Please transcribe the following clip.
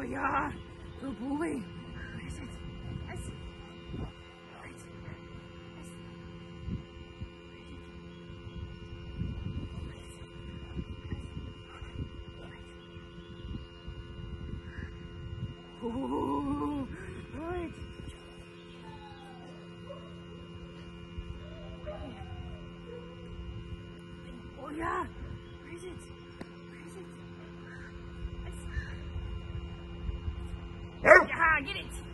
yeah, good boy. Where is it? Yes. Right. Yes. Oh, right. Oh yeah. Where is it? Where is it? Yes. Yeah, get it.